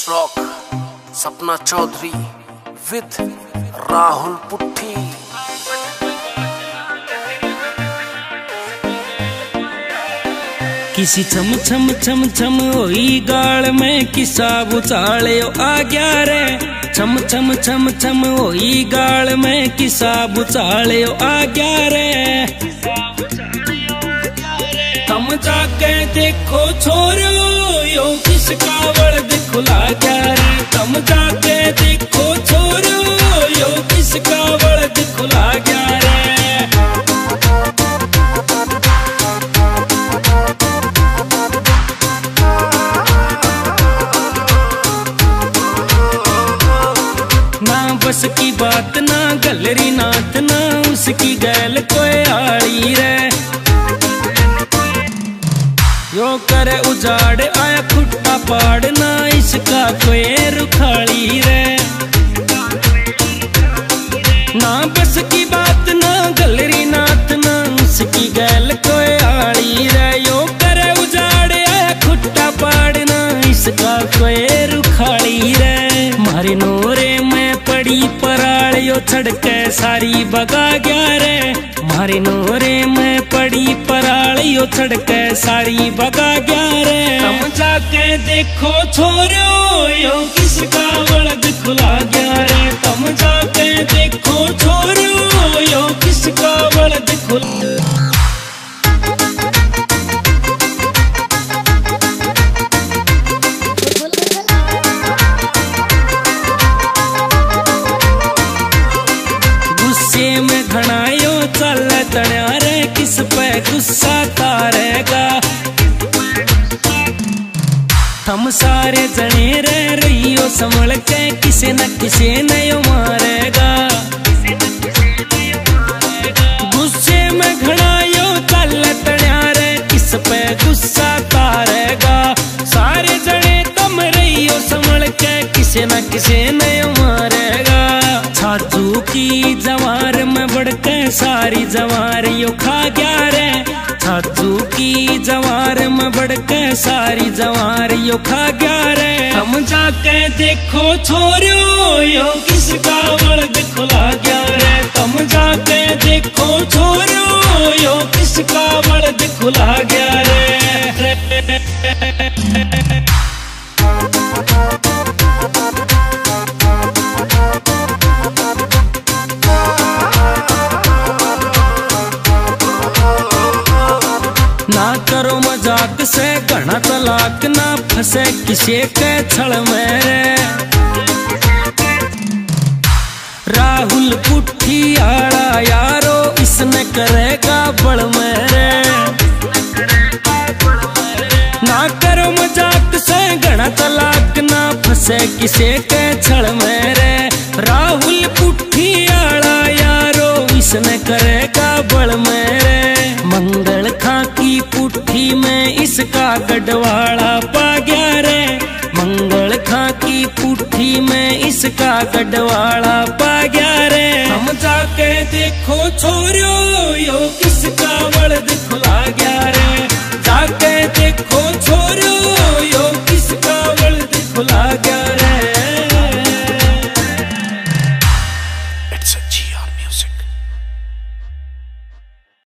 Rock Sapna Chaudhary with Rahul पुट्ठी। किसी छम छम छम छम होई गाल में किसा बुचाले आ गया रे। छम छम छम छम होई गाल में किसा बुचाले आ गया रे। तम जाके देखो छोरो यो किसका वर्द खुला गया रे। तम जाके देखो छोरो यो किसका वर्द खुला गया रे। ना बस की बात ना गलरी नाथ ना उसकी गैल कोई आड़ी रे। यो करे उजाड़ आया खुट्टा पाड़ ना इसका कोई रुखाली रे। ना बस की बात ना गलरी नाथ ना उसकी गैल कोई आड़ी रे। यो करे उजाड़ आया खुट्टा पाड़ ना इसका कोई रुखाली रे। मारे नोरे में पड़ी पराल यो छड़के सारी बगा गया रे। मारे नोरे में पड़ी पराल यो छड़के सारी बगा गया रे। तम जाके देखो छोरो यो किसका बलद खुला गया रे। तम जाके देखो छोरो यो किसका बलद खुला। में घनायो चल तण्या रे किस पे गुस्सा तारेगा। थम सारे जने रे रहियो संभल के किसे न किसे नयो मारेगा। गुस्से में घनायो चल तण्या रे किस पे गुस्सा तारेगा। सारे जने तुम रहियो संभल के किसे न किसे नयो मारेगा। छाजू की जवार में बढ़के सारी जवार यो खा गया रे। छाजू की जवार में बढ़के सारी जवार यो खा गया रे। हम जाके देखो छोरो यो किसका बलद खुला गया रे। तुम जाके देखो छोरो यो किसका बलद खुला गया रे। ना करो मजाक से घना तलाक ना फंसे किसी के छल में रे। राहुल पुट्ठी आड़ा यारो इसने करेगा बड़ में रे। ना करो मजाक से घना तलाक ना फंसे किसी के छल में रे। राहुल पुट्ठी आड़ा यारो इसने करेगा बड़ में रे। मंगल खां की पुट्ठी में इसका गढ़वाड़ा पा गया रे। मंगल खां की पुट्ठी में इसका गढ़वाड़ा पा गया रे। हम जाके देखो छोरो यो किसका बलद